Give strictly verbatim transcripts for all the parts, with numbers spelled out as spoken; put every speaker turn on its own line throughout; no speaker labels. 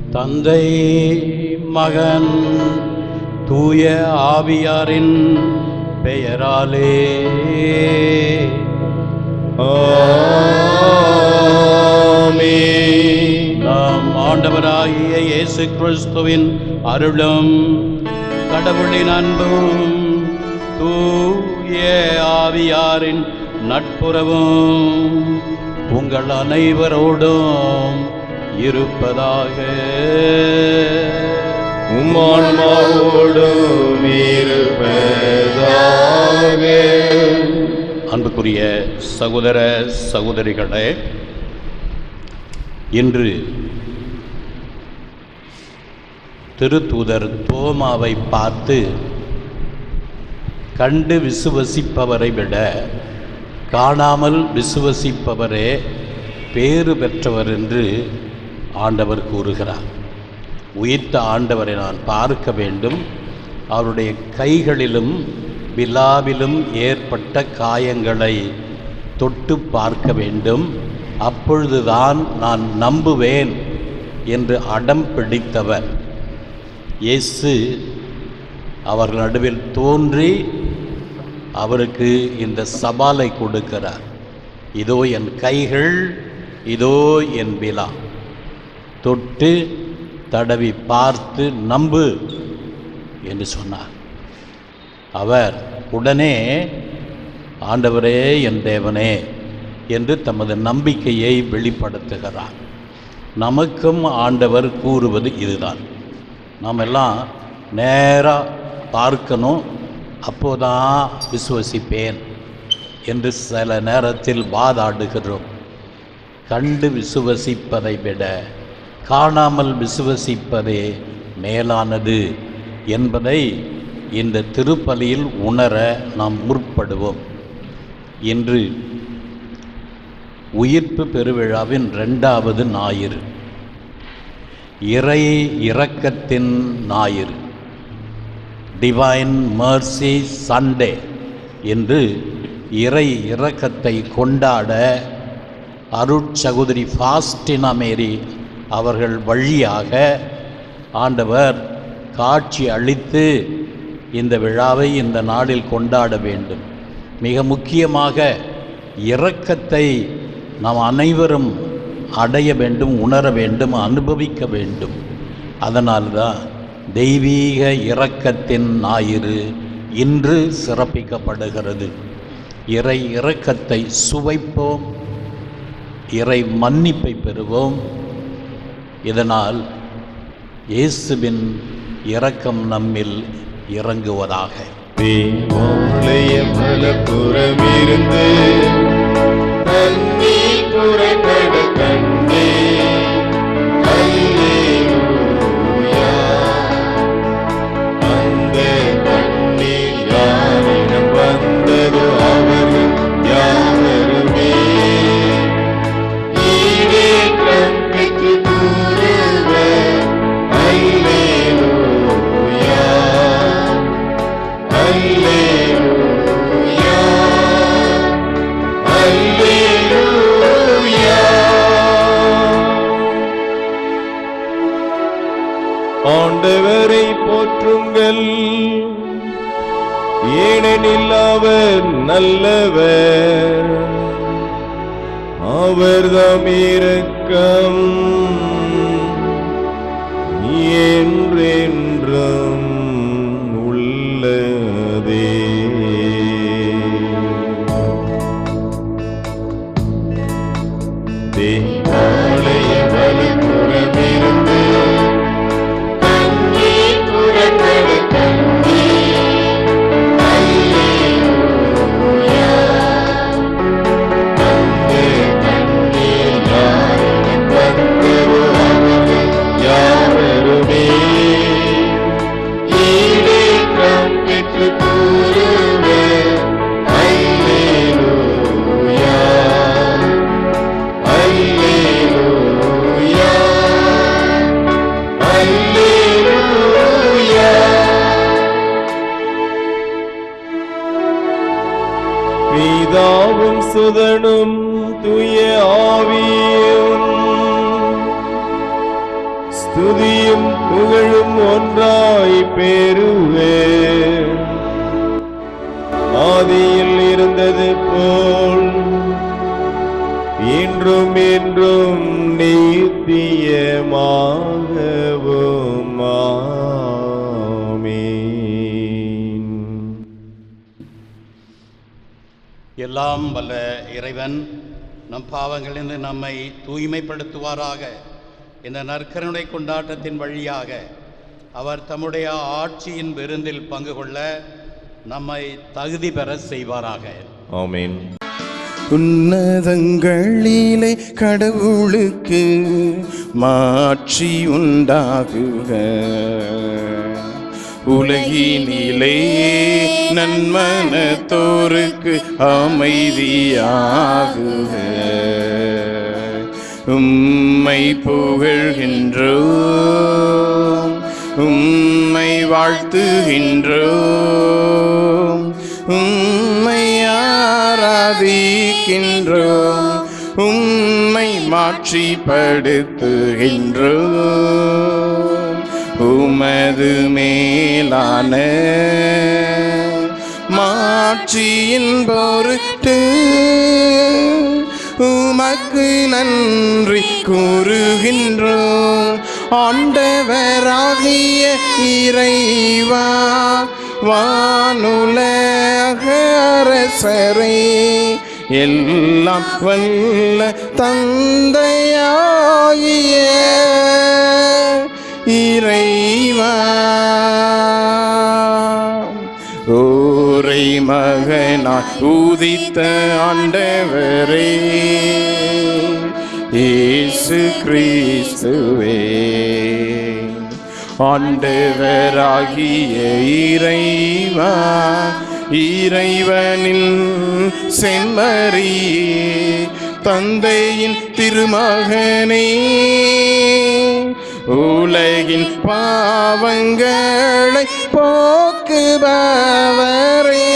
தந்தை மகன் தூய ஆவியாரின் பெயராலே ஆமென். நாம் ஆண்டவராகிய இயேசு கிறிஸ்துவின் அருளும் கடவுளின் அன்பும் தூய ஆவியாரின் நட்புறவும் உங்கள் அனைவரோடும் இருப்பதாக.
உம்மான்மாவோடும் இருப்பதாக.
அன்புக்குரிய சகோதர சகோதரிகளே, இன்று திருத்தூதர் தோமாவை பார்த்து கண்டு விசுவசிப்பவரை விட காணாமல் விசுவசிப்பவரே பேறு பெற்றவர் என்று ஆண்டவர் கூறுகிறார். உயிர்த்த ஆண்டவரை நான் பார்க்க வேண்டும், அவருடைய கைகளிலும் விலாவிலும் ஏற்பட்ட காயங்களை தொட்டு பார்க்க வேண்டும், அப்பொழுதுதான் நான் நம்புவேன் என்று அடம் பிடித்தவர் இயேசு அவர்கள் நடுவில் தோன்றி அவருக்கு இந்த சவாலை கொடுக்கிறார். இதோ என் கைகள், இதோ என் விலா, தொட்டு தடவி பார்த்து நம்பு என்று சொன்னார். அவர் உடனே ஆண்டவரே என் தேவனே என்று தமது நம்பிக்கையை வெளிப்படுத்துகிறார். நமக்கும் ஆண்டவர் கூறுவது இதுதான். நாம் எல்லாம் நேராக பார்க்கணும், அப்போதான் விசுவசிப்பேன் என்று சில நேரத்தில் வாதாடுகிறோம். கண்டு விசுவசிப்பதை விட காணாமல் விசுவசிப்பதே மேலானது என்பதை இந்த திருப்பலியில் உணர நாம் முற்படுவோம். இன்று உயிர்ப்பு பெருவிழாவின் இரண்டாவது ஞாயிறு, இறை இரக்கத்தின் ஞாயிறு, டிவைன் மர்சி சண்டே என்று இறை இரக்கத்தை கொண்டாட அருட்சகோதரி ஃபாஸ்டினா மேரி அவர்கள் வழியாக ஆண்டவர் காட்சி அளித்து இந்த விழாவை இந்த நாளில் கொண்டாட வேண்டும். மிக முக்கியமாக இரக்கத்தை நாம் அனைவரும் அடைய வேண்டும், உணர வேண்டும், அனுபவிக்க வேண்டும். அதனால்தான் தெய்வீக இரக்கத்தின் ஞாயிறு இன்று சிறப்பிக்கப்படுகிறது. இறை இரக்கத்தை சுவைப்போம், இறை மன்னிப்பை பெறுவோம். இதனால் இயேசுவின் இரக்கம் நம்மில் இறங்குவதாக.
தேவாலய பலபுறமிருந்து தண்ணீர் புறப்பட கண்டே. அல்லேலூயா. அந்த தண்ணீர் யாரிடம் வந்ததோ அவர்கள் யாவருமே ஈடேற்றம் பெற்று கூறுவர் அல்லேலூயா. அல்லேலூயா. அல்லேலூயா. ஆண்டவரை போற்றுங்கள், ஏனெனில் அவர் நல்லவர், அவர்தம் இரக்கம் என்றென்றும் உள்ளதே. தேவாலய வலப்புறமிருந்து தண்ணீர் புறப்பட கண்டேன். அல்லேலூயா. அந்த தண்ணீர் யாரிடம் வந்ததோ அவர்கள் யாவருமே ஈடேற்றம் பெற்று கூறுவர் அல்லேலூயா. அல்லேலூயா. அல்லேலூயா. பிதாவும் சுதனும் தூய ஆவியும் துதியும் புகழும் ஒன்றாய் பெறுவேன். ஆதியில் இருந்தது போல் இன்றும் என்றும் நித்தியமாகவும் ஆமென்.
எல்லாம் வல்ல இறைவன் நம் பாவங்களிலிருந்து நம்மை தூய்மைப்படுத்துவாராக. இந்த நற்கருணை கொண்டாட்டத்தின் வழியாக அவர் தம்முடைய ஆட்சியின் விருந்தில் பங்கு கொள்ள நம்மை தகுதி பெற செய்வாராக.
ஆமென்.
உன்னதங்களிலே கடவுளுக்கு மாட்சி உண்டாகுக. உலகினிலே நன்மனத்தோருக்கு அமைதியாகுக. உம்மை புகழ்கின்றோம், உம்மை வாழ்த்துகின்றோம், உம்மை ஆராதிக்கின்றோம், உம்மை மாட்சிப்படுத்துகின்றோம். உமது மேலான மாட்சியின் பொருட்டு உமக்கு நன்றி கூறுகின்றோம். ஆண்டவராகிய இறைவா, வானுலக அரசரே, எல்லாம் வல்ல தந்தையாகிய இறைவா, ஓரை மகனாய் உதித்த ஆண்டவரே இயேசு கிறிஸ்துவே, ஆண்டவராகிய இறைவா, இறைவனின் செம்மறியே, தந்தையின் திருமகனே, உலகின் பாவங்களை போக்குபவரே,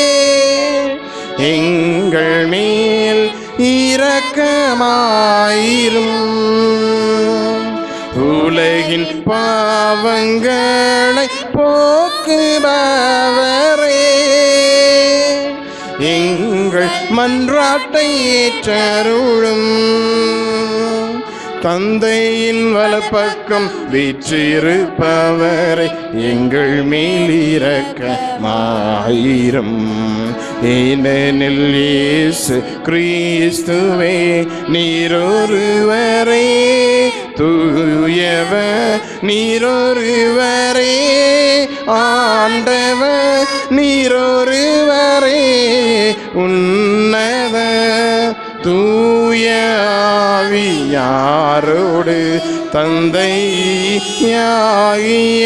எங்கள் மேல் இரக்கமாயிரும். உலகின் பாவங்களை போக்குபவரே, எங்கள் மன்றாட்டை ஏற்றருளும். தந்தையின் வலப்பக்கம் வீற்றிருப்பவரை எங்கள் மேல் இரக்கமாயிரும். ஏனெனில் இயேசு கிறிஸ்துவே நீரொருவரே தூயவர், நீரொருவரே ஆண்டவர், நீரொருவரே உன்னத தூய ஆவியாரோடு தந்தையாகிய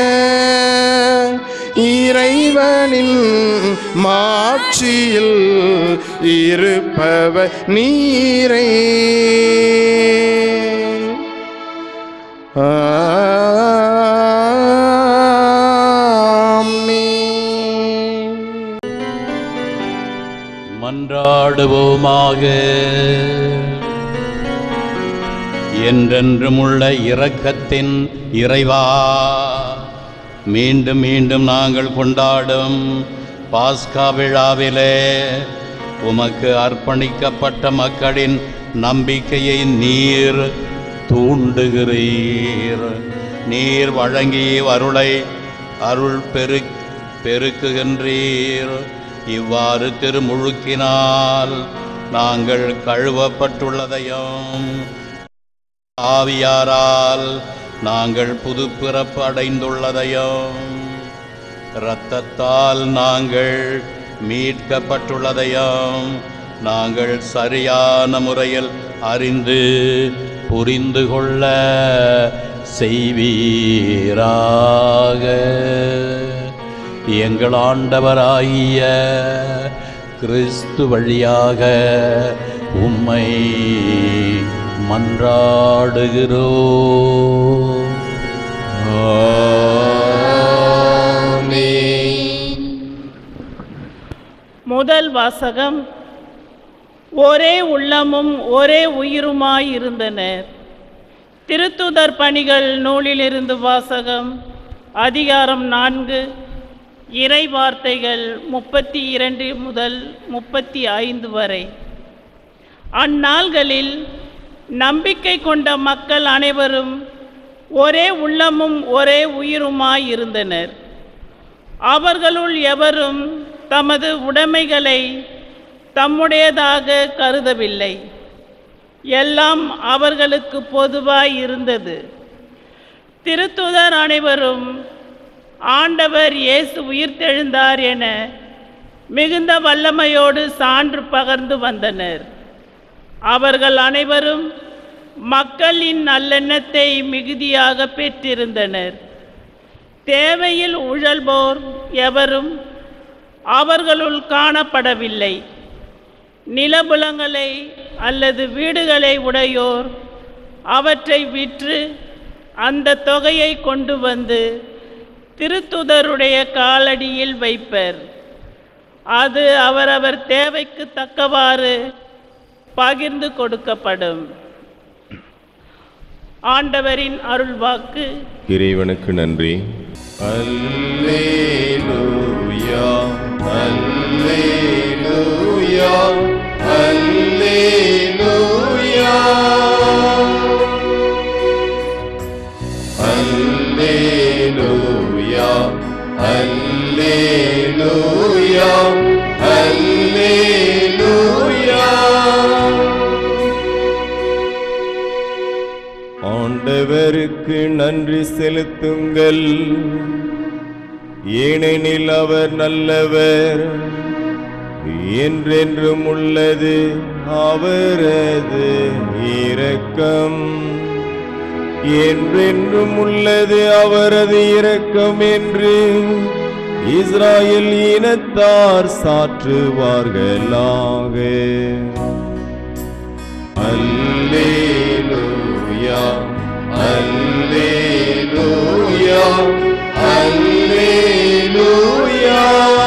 இறைவனின் மாட்சியில் இருப்பவர் நீரே.
மன்றாடுவோமாக. என்றென்றும் உள்ள இரக்கத்தின் இறைவா, மீண்டும் மீண்டும் நாங்கள் கொண்டாடும் பாஸ்கா விழாவிலே உமக்கு அர்ப்பணிக்கப்பட்ட மக்களின் நம்பிக்கையை நீர் தூண்டுகிறீர். நீர் வழங்கிய அருளை அருள் பெரு பெருக்குகின்றீர். இவ்வாறு திருமுழுக்கினால் நாங்கள் கழுவப்பட்டுள்ளதையும் ஆவியாரால் நாங்கள் புது பிறப்பு அடைந்துள்ளதையும் இரத்தத்தால் நாங்கள் மீட்கப்பட்டுள்ளதையும் நாங்கள் சரியான முறையில் அறிந்து புரிந்து கொள்ள செய்வீராக. எங்கள் ஆண்டவராகிய கிறிஸ்து வழியாக உம்மை மன்றாடுகிறோம்.
ஆமென்.
முதல் வாசகம். ஒரே உள்ளமும் ஒரே உயிருமாயிருந்தனர். திருத்தூதர் பணிகள் நூலிலிருந்து வாசகம். அதிகாரம் நான்கு. இறை வார்த்தைகள் முப்பத்தி இரண்டு முதல் முப்பத்தி ஐந்து வரை. அந்நாள்களில் நம்பிக்கை கொண்ட மக்கள் அனைவரும் ஒரே உள்ளமும் ஒரே உயிருமாய் இருந்தனர். அவர்களுள் எவரும் தமது உடைமைகளை தம்முடையதாக கருதவில்லை. எல்லாம் அவர்களுக்கு பொதுவாய் இருந்தது. திருத்தூதர் அனைவரும் ஆண்டவர் இயேசு உயிர்த்தெழுந்தார் என மிகுந்த வல்லமையோடு சான்று பகர்ந்து வந்தனர். அவர்கள் அனைவரும் மக்களின் நல்லெண்ணத்தை மிகுதியாக பெற்றிருந்தனர். தேவையில் உழல்வோர் எவரும் அவர்களுள் காணப்படவில்லை. நிலபுலங்களை அல்லது வீடுகளை உடையோர் அவற்றை விற்று அந்த தொகையை கொண்டு வந்து திருத்துதருடைய காலடியில் வைப்பர். அது அவரவர் தேவைக்கு தக்கவாறு பகிர்ந்து கொடுக்கப்படும். ஆண்டவரின் அருள்வாக்கு.
இறைவனுக்கு நன்றி. அல்லேலூயா, அல்லேலூயா, அல்லேலூயா, அல்லேலூயா, அல்லேலூயா, அல்லேலூயா. ஆண்டவருக்கு நன்றி செலுத்துங்கள், ஏனெனில் அவர் நல்லவர், என்றென்றும் உள்ளது அவரது இரக்கம். என்றென்றும் உள்ளது அவரது இரக்கம் என்று இஸ்ராயேல் இனத்தார் சாற்றுவார்களாக. அல்லேலூயா, அல்லேலூயா, அல்லேலூயா.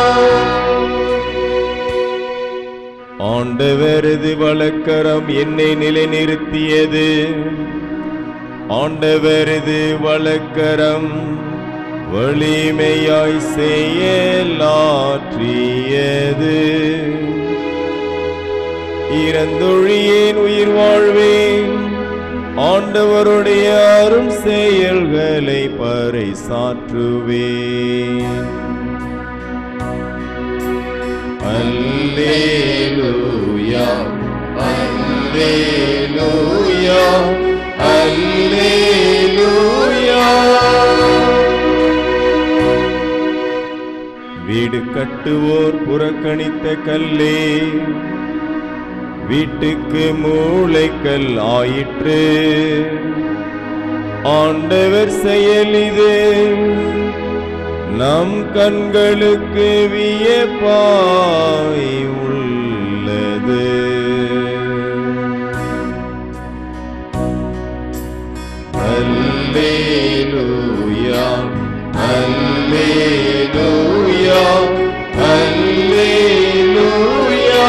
ஆண்டவரது வலக்கரம் என்னை நிலைநிறுத்தியது. ஆண்டவரது வலக்கரம் வலிமையாய் செயலாற்றியது. இறந்தொழியேன் உயிர் வாழ்வேன், ஆண்டவருடைய அரும் செயல்களை பறைசாற்றுவேன். அல்லேலூயா, அல்லேலூயா, அல்லேலூயா. வீடு கட்டுவோர் புறக்கணித்த கல்லே, வீட்டுக்கு மூளைக்கல் ஆயிற்று. ஆண்டவர் செயல் இது நம் கண்களுக்கு வியப்பாய் உள்ளது. அல்லேலூயா, அல்லேலூயா, அல்லேலூயா.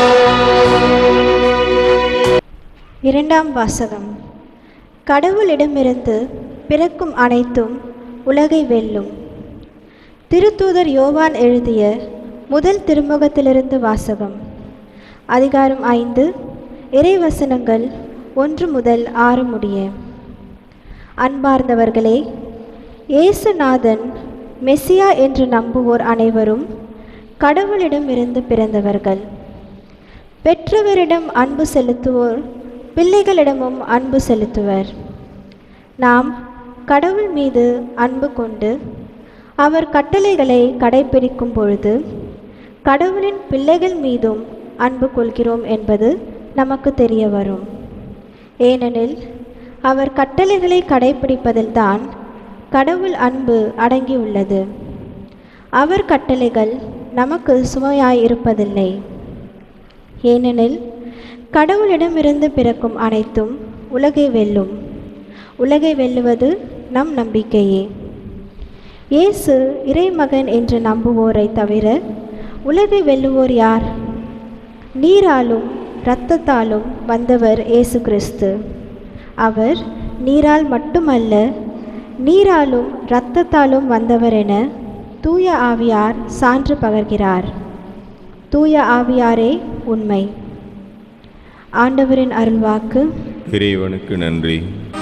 இரண்டாம் வாசகம். கடவுளிடமிருந்து பிறக்கும் அனைத்தும் உலகை வெல்லும். திருத்தூதர் யோவான் எழுதிய முதல் திருமுகத்திலிருந்து வாசகம். அதிகாரம் ஐந்து. இறைவசனங்கள் ஒன்று முதல் ஆறு முடிய. அன்பார்ந்தவர்களே, இயேசுநாதன் மெசியா என்று நம்புவோர் அனைவரும் கடவுளிடமிருந்து பிறந்தவர்கள். பெற்றவரிடம் அன்பு செலுத்துவோர் பிள்ளைகளிடமும் அன்பு செலுத்துவர். நாம் கடவுள் மீது அன்பு கொண்டு அவர் கட்டளைகளை கடைப்பிடிக்கும் பொழுது கடவுளின் பிள்ளைகள் மீதும் அன்பு கொள்கிறோம் என்பது நமக்கு தெரிய வரும். ஏனெனில் அவர் கட்டளைகளை கடைப்பிடிப்பதில்தான் கடவுள் அன்பு அடங்கியுள்ளது. அவர் கட்டளைகள் நமக்கு சுமையாய் இருப்பதில்லை. ஏனெனில் கடவுளிடமிருந்து பிறக்கும் அனைத்தும் உலகை வெல்லும். உலகை வெல்லுவது நம் நம்பிக்கையே. இயேசு இறைமகன் என்று நம்புவோரை தவிர உலகை வெல்லுவோர் யார்? நீராலும் இரத்தத்தாலும் வந்தவர் இயேசு கிறிஸ்து. அவர் நீரால் மட்டுமல்ல, நீராலும் இரத்தத்தாலும் வந்தவர் என தூய ஆவியார் சான்று பகர்கிறார். தூய ஆவியாரே உண்மை. ஆண்டவரின் அருள்வாக்கு.
இறைவனுக்கு நன்றி.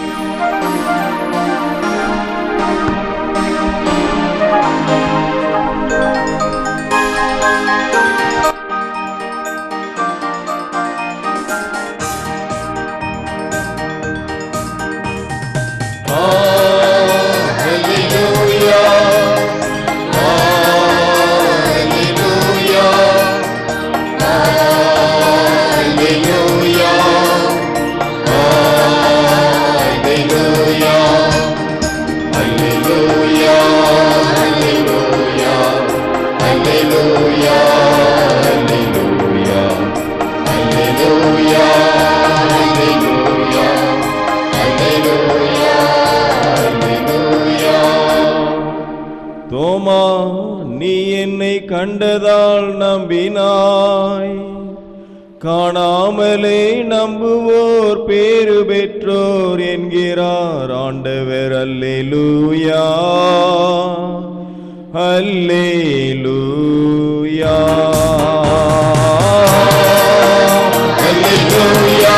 தோமா, நீ என்னை கண்டதால் நம்பினாய், காணாமலே நம்புவோர் பேறு பெற்றோர் என்கிறார் ஆண்டவர். அல்லேலூயா, அல்லேலூயா, அல்லேலூயா,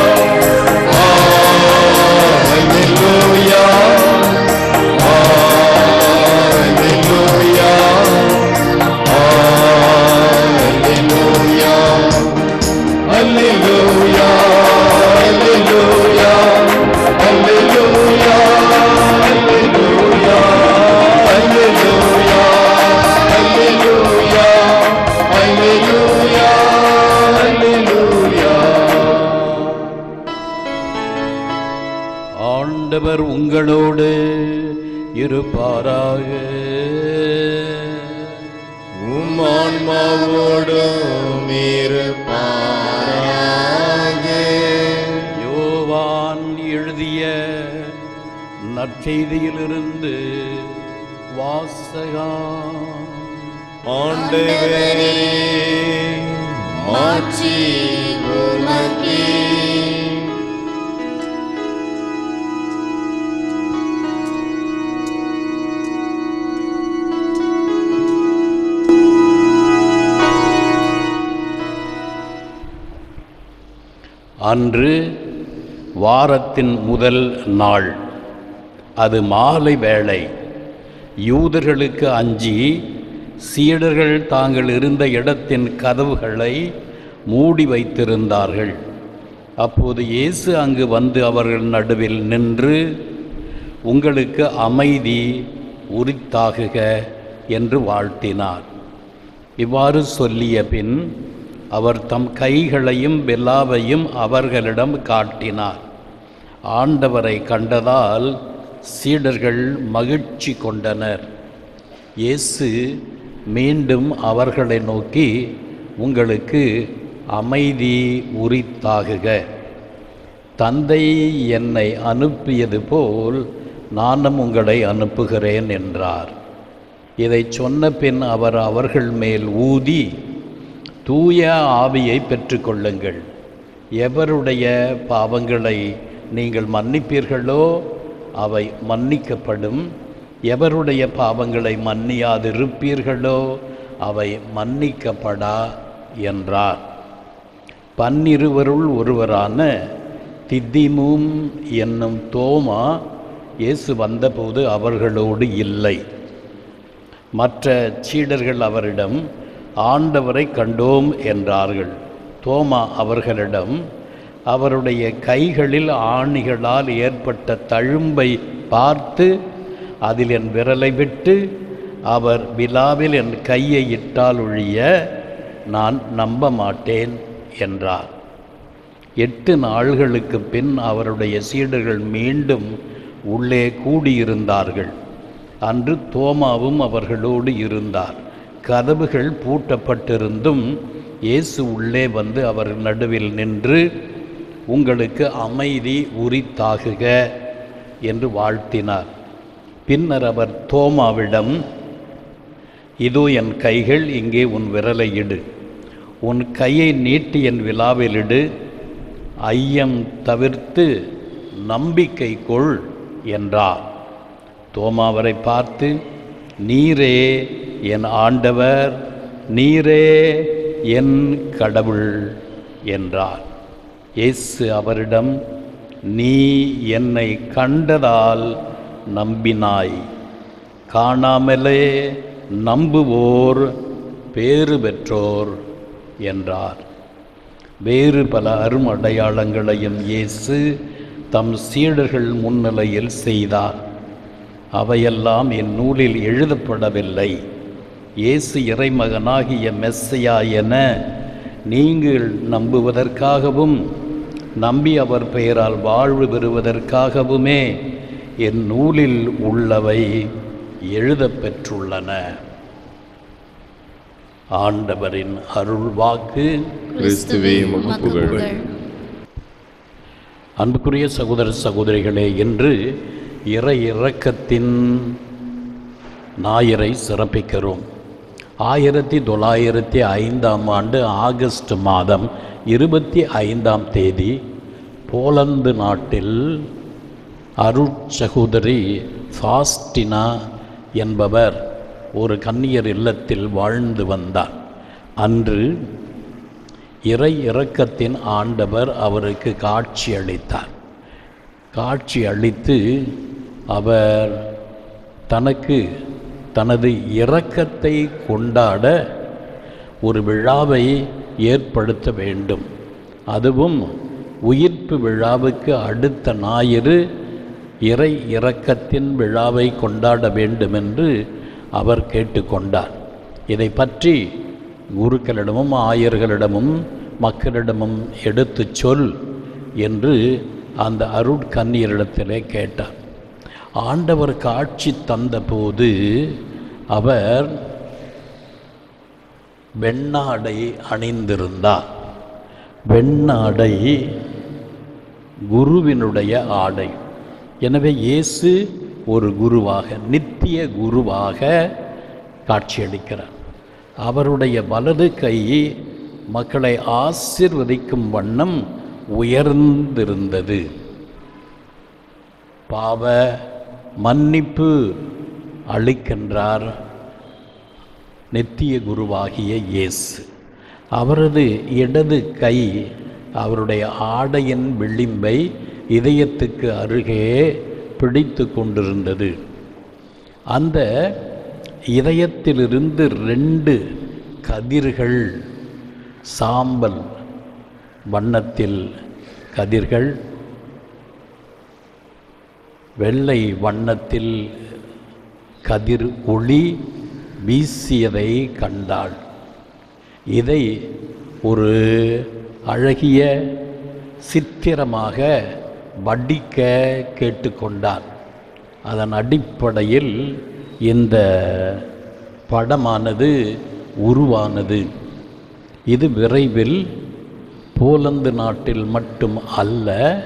அல்லேலூயா,
ஆண்டவர் உங்களோடு இருப்பாராக.
உம் ஆன்மாவோடும் இருப்பாராக.
யோவான் எழுதிய நற்செய்தியிலிருந்து வாசகம்.
ஆண்டவரே, மாட்சி உமக்கே.
அன்று வாரத்தின் முதல் நாள். அது மாலை வேளை. யூதர்களுக்கு அஞ்சி சீடர்கள் தாங்கள் இருந்த இடத்தின் கதவுகளை மூடி வைத்திருந்தார்கள். அப்போது இயேசு அங்கு வந்து அவர்கள் நடுவில் நின்று, உங்களுக்கு அமைதி உரித்தாகுக என்று வாழ்த்தினார். இவ்வாறு சொல்லிய பின் அவர் தம் கைகளையும் விலாவையும் அவர்களிடம் காட்டினார். ஆண்டவரை கண்டதால் சீடர்கள் மகிழ்ச்சி கொண்டனர். இயேசு மீண்டும் அவர்களை நோக்கி, உங்களுக்கு அமைதி உரித்தாகுக. தந்தை என்னை அனுப்பியது போல் நானும் உங்களை அனுப்புகிறேன் என்றார். இதை சொன்ன பின் அவர் அவர்கள் மேல் ஊதி, தூய ஆவியை பெற்றுக்கொள்ளுங்கள். எவருடைய பாவங்களை நீங்கள் மன்னிப்பீர்களோ அவை மன்னிக்கப்படும், எவருடைய பாவங்களை மன்னியாதிருப்பீர்களோ அவை மன்னிக்கப்படா என்றார். பன்னிருவருள் ஒருவரான திதிமும் என்னும் தோமா இயேசு வந்தபோது அவர்களோடு இல்லை. மற்ற சீடர்கள் அவரிடம், ஆண்டவரை கண்டோம் என்றார்கள். தோமா அவர்களிடம், அவருடைய கைகளில் ஆணிகளால் ஏற்பட்ட தழும்பை பார்த்து அதில் என் விரலை விட்டு அவர் விலாவில் என் கையை இட்டால் ஒழிய நான் நம்ப மாட்டேன் என்றார். எட்டு நாள்களுக்கு பின் அவருடைய சீடர்கள் மீண்டும் உள்ளே கூடியிருந்தார்கள். அன்று தோமாவும் அவர்களோடு இருந்தார். கதவுகள் பூட்டப்பட்டிருந்தும் இயேசு உள்ளே வந்து அவர் நடுவில் நின்று, உங்களுக்கு அமைதி உரித்தாகுக என்று வாழ்த்தினார். பின்னர் அவர் தோமாவிடம், இதோ என் கைகள், இங்கே உன் விரலை இடு, உன் கையை நீட்டி என் விலாவில் இடு, ஐயம் தவிர்த்து நம்பிக்கை கொள் என்றார். தோமா அவரை பார்த்து, நீரே என் ஆண்டவர், நீரே என் கடவுள் என்றார். இயேசு அவரிடம், நீ என்னை கண்டதால் நம்பினாய், காணாமலே நம்புவோர் பேறு பெற்றோர் என்றார். வேறு பல அரும் அடையாளங்களையும் இயேசு தம் சீடர்கள் முன்னிலையில் செய்தார். அவையெல்லாம் என் நூலில் எழுதப்படவில்லை. இயேசு இறைமகனாகிய மெஸ்ஸையா என நீங்கள் நம்புவதற்காகவும் நம்பி அவர் பெயரால் வாழ்வு பெறுவதற்காகவுமே என் நூலில் உள்ளவை எழுதப்பெற்றுள்ளன. ஆண்டவரின் அருள் வாக்கு.
கிறிஸ்துவே உமக்கு புகழ்.
அன்புக்குரிய சகோதர சகோதரிகளே, இன்று இறை இரக்கத்தின் ஞாயிறை சிறப்பிக்கிறோம். ஆயிரத்தி தொள்ளாயிரத்தி ஐந்தாம் ஆண்டு ஆகஸ்ட் மாதம் இருபத்தி ஐந்தாம் தேதி போலந்து நாட்டில் அருட்சகோதரி ஃபாஸ்டினா என்பவர் ஒரு கன்னியர் இல்லத்தில் வாழ்ந்து வந்தார். அன்று இறை இரக்கத்தின் ஆண்டவர் அவருக்கு காட்சி அளித்தார். காட்சி அளித்து அவர் தனக்கு தனது இரக்கத்தை கொண்டாட ஒரு விழாவை ஏற்படுத்த வேண்டும், அதுவும் உயிர்ப்பு விழாவுக்கு அடுத்த ஞாயிறு இறை இரக்கத்தின் விழாவை கொண்டாட வேண்டுமென்று அவர் கேட்டுக்கொண்டார். இதை பற்றி குருக்களிடமும் ஆயர்களிடமும் மக்களிடமும் எடுத்து சொல் என்று அந்த அருட்கன்னியரிடத்திலே கேட்டார். ஆண்டவர் காட்சி தந்தபோது அவர் வெண்ணாடை அணிந்திருந்தார். வெண்ணாடை குருவினுடைய ஆடை. எனவே இயேசு ஒரு குருவாக, நித்திய குருவாக காட்சியளிக்கிறார். அவருடைய வலது கை மக்களை ஆசீர்வதிக்கும் வண்ணம் உயர்ந்திருந்தது. பாவ மன்னிப்பு அளிக்கின்றார் நித்திய குருவாகிய இயேசு. அவரது இடது கை அவருடைய ஆடையின் விளிம்பை இதயத்துக்கு அருகே பிடித்து கொண்டிருந்தது. அந்த இதயத்திலிருந்து ரெண்டு கதிர்கள், சாம்பல் வண்ணத்தில் கதிர்கள், வெள்ளை வண்ணத்தில் கதிர் ஒளி வீசியதை கண்டாள். இதை ஒரு அழகிய சித்திரமாக வடிக்க கேட்டுக்கொண்டார். அதன் அடிப்படையில் இந்த படமானது உருவானது. இது விரைவில் போலந்து நாட்டில் மட்டும் அல்ல,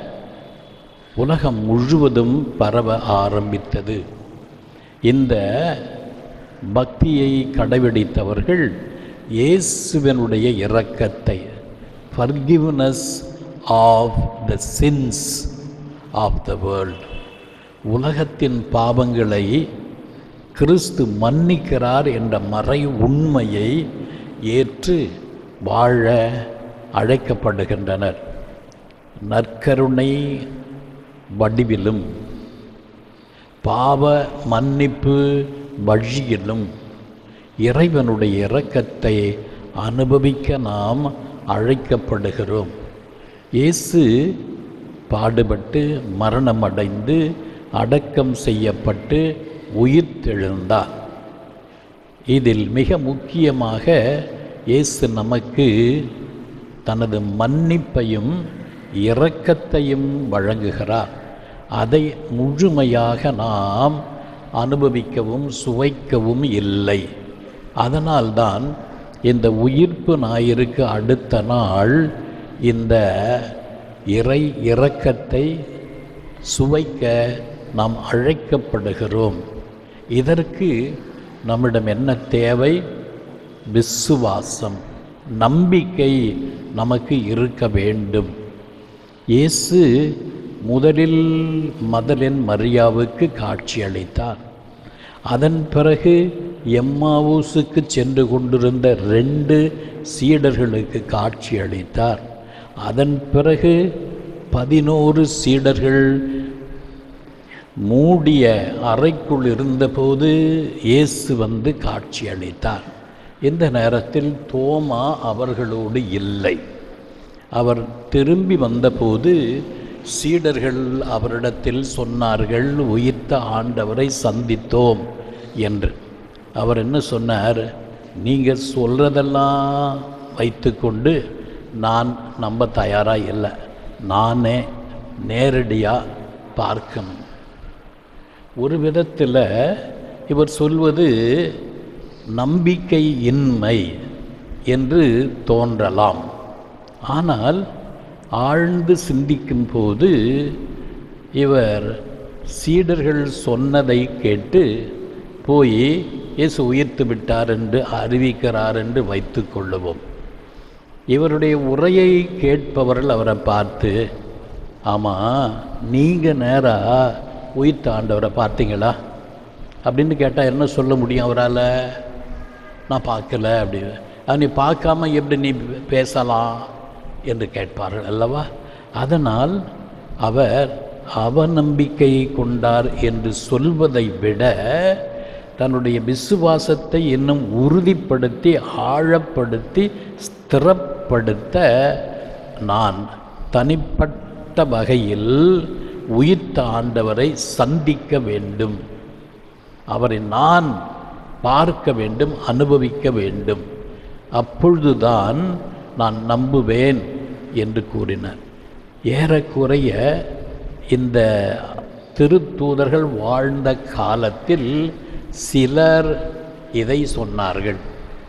உலகம் முழுவதும் பரவ ஆரம்பித்தது. இந்த பக்தியை கடைபிடித்தவர்கள் இயேசுவினுடைய இரக்கத்தை, forgiveness of the sins of the world, உலகத்தின் பாவங்களை கிறிஸ்து மன்னிக்கிறார் என்ற மறை உண்மையை ஏற்று வாழ அழைக்கப்படுகின்றனர். நற்கருணை வடிவிலும் பாவ மன்னிப்பு வழியிலும் இறைவனுடைய இரக்கத்தை அனுபவிக்க நாம் அழைக்கப்படுகிறோம். இயேசு பாடுபட்டு மரணமடைந்து அடக்கம் செய்யப்பட்டு உயிர்த்தெழுந்தார். இதில் மிக முக்கியமாக இயேசு நமக்கு தனது மன்னிப்பையும் இரக்கத்தையும் வழங்குகிறார். அதை முழுமையாக நாம் அனுபவிக்கவும் சுவைக்கவும் இல்லை. அதனால்தான் இந்த உயிர்ப்பு ஞாயிறுக்கு அடுத்த நாள் இந்த இறை இரக்கத்தை சுவைக்க நாம் அழைக்கப்படுகிறோம். இதற்கு நம்மிடம் என்ன தேவை? விசுவாசம், நம்பிக்கை நமக்கு இருக்க வேண்டும். இயேசு முதலில் மதலின் மரியாவுக்கு காட்சியளித்தார். அதன் பிறகு எம்மாவூசுக்கு சென்று கொண்டிருந்த ரெண்டு சீடர்களுக்கு காட்சியளித்தார். அதன் பிறகு பதினோரு சீடர்கள் மூடிய அறைக்குள் இருந்தபோது இயேசு வந்து காட்சியளித்தார். இந்த நேரத்தில் தோமா அவர்களோடு இல்லை. அவர் திரும்பி வந்தபோது சீடர்கள் அவரிடத்தில் சொன்னார்கள், உயிர்த்த ஆண்டவரை சந்தித்தோம் என்று. அவர் என்ன சொன்னார்? நீங்கள் சொல்கிறதெல்லாம் வைத்துக்கொண்டு நான் நம்ப தயாராக இல்லை, நானே நேரடியாக பார்க்கணும். ஒரு விதத்தில் இவர் சொல்வது நம்பிக்கை இன்மை என்று தோன்றலாம். ஆனால் ஆழ்ந்து சிந்திக்கும் போது இவர் சீடர்கள் சொன்னதை கேட்டு போய் இயேசு உயிர்த்து விட்டார் என்று அறிவிக்கிறார் என்று வைத்து கொள்ளுவோம். இவருடைய உரையை கேட்பவர்கள் அவரை பார்த்து, ஆமாம் நீங்கள் நேராக உயிர்த்த ஆண்டவரை பார்த்தீங்களா அப்படின்னு கேட்டால் என்ன சொல்ல முடியும் அவரால்? நான் பார்க்கல அப்படி. அது நீ பார்க்காம எப்படி நீ பேசலாம் என்று கேட்பார்கள் அல்லவா? அதனால் அவர் அவநம்பிக்கை கொண்டார் என்று சொல்வதை விட தன்னுடைய விசுவாசத்தை இன்னும் உறுதிப்படுத்தி ஆழப்படுத்தி ஸ்திரப்படுத்த நான் தனிப்பட்ட வகையில் உயிர்த்த ஆண்டவரை சந்திக்க வேண்டும், அவரை நான் பார்க்க வேண்டும், அனுபவிக்க வேண்டும், அப்பொழுதுதான் நான் நம்புவேன் என்று கூறினார். ஏறக்குறைய இந்த திருத்தூதர்கள் வாழ்ந்த காலத்தில் சிலர் இதை சொன்னார்கள்.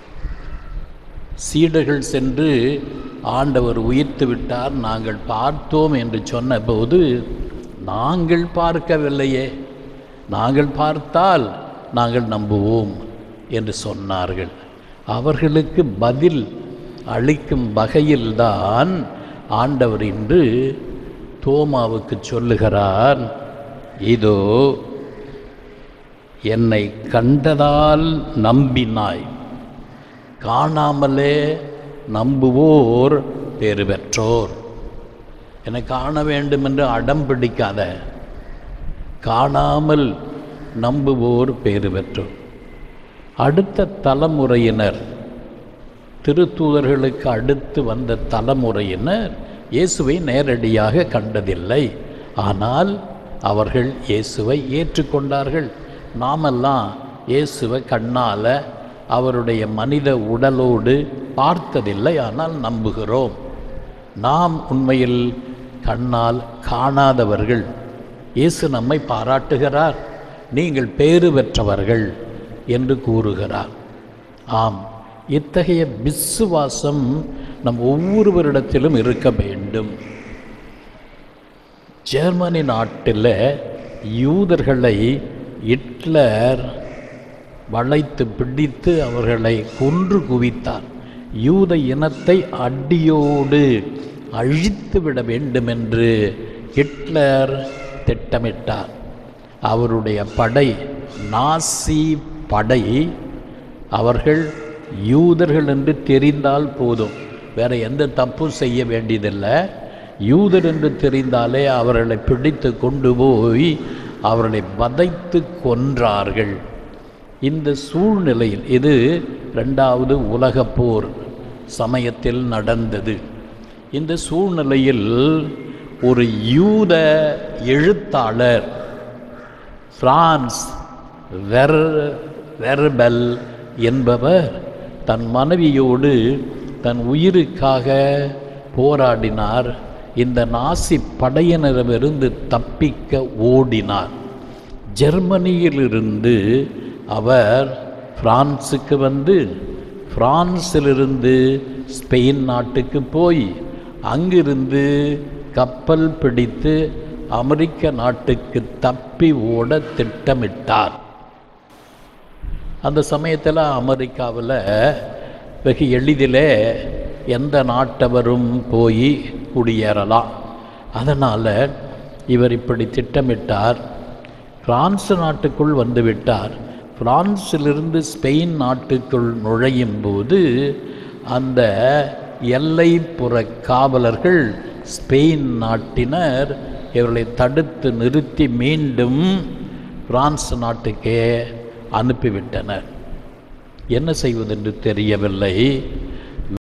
சீடர்கள் சென்று ஆண்டவர் உயிர்த்து விட்டார், நாங்கள் பார்த்தோம் என்று சொன்னபோது, நாங்கள் பார்க்கவில்லையே, நாங்கள் பார்த்தால் நாங்கள் நம்புவோம் என்று சொன்னார்கள். அவர்களுக்கு பதில் அளிக்கும் வகையில்தான் ஆண்டவர் இன்று தோமாவுக்கு சொல்லுகிறார், இதோ என்னை கண்டதால் நம்பினாய், காணாமலே நம்புவோர் பேறு பெற்றோர். என்னை காண வேண்டும் என்று அடம் பிடிக்காத, காணாமல் நம்புவோர் பேறு பெற்றோர். அடுத்த தலைமுறையினர், திருத்தூதர்களுக்கு அடுத்து வந்த தலைமுறையினர் இயேசுவை நேரடியாக கண்டதில்லை. ஆனால் அவர்கள் இயேசுவை ஏற்றுக்கொண்டார்கள். நாமெல்லாம் இயேசுவை கண்ணால் அவருடைய மனித உடலோடு பார்த்ததில்லை, ஆனால் நம்புகிறோம். நாம் உண்மையில் கண்ணால் காணாதவர்கள். இயேசு நம்மை பாராட்டுகிறார், நீங்கள் பேறு பெற்றவர்கள் என்று கூறுகிறார். ஆம், இத்தகைய விசுவாசம் நம் ஒவ்வொருவரிடத்திலும் இருக்க வேண்டும். ஜெர்மனி நாட்டில் யூதர்களை ஹிட்லர் வளைத்து பிடித்து அவர்களை கொன்று குவித்தார். யூத இனத்தை அடியோடு அழித்து விட வேண்டும் என்று ஹிட்லர் திட்டமிட்டார். அவருடைய படை, நாசி படை, அவர்கள் யூதர்கள் என்று தெரிந்தால் போதும், வேறு எந்த தப்பும் செய்ய வேண்டியதில்லை. யூதர் என்று தெரிந்தாலே அவர்களை பிடித்து கொண்டு போய் அவர்களை வதைத்து கொன்றார்கள். இந்த சூழ்நிலையில், இது ரெண்டாவது உலகப் போர் சமயத்தில் நடந்தது. இந்த சூழ்நிலையில் ஒரு யூத எழுத்தாளர் பிரான்ஸ் வெர் வெர்பல் என்பவர் தன் மனைவியோடு தன் உயிருக்காக போராடினார். இந்த நாசி படையினரிடமிருந்து தப்பிக்க ஓடினார். ஜெர்மனியிலிருந்து அவர் பிரான்ஸுக்கு வந்து பிரான்சிலிருந்து ஸ்பெயின் நாட்டுக்கு போய் அங்கிருந்து கப்பல் பிடித்து அமெரிக்க நாட்டுக்கு தப்பி ஓட திட்டமிட்டார். அந்த சமயத்தில் அமெரிக்காவில் வெகு எளிதிலே எந்த நாட்டவரும் போய் குடியேறலாம். அதனால் இவர் இப்படி திட்டமிட்டார். பிரான்ஸ் நாட்டுக்குள் வந்துவிட்டார். பிரான்சிலிருந்து ஸ்பெயின் நாட்டுக்குள் நுழையும் போது அந்த எல்லைப்புற காவலர்கள் ஸ்பெயின் நாட்டினர் இவர்களை தடுத்து நிறுத்தி மீண்டும் பிரான்ஸ் நாட்டுக்கே அனுப்பிவிட்டனர். என்ன செய்வதென்று தெரியவில்லை.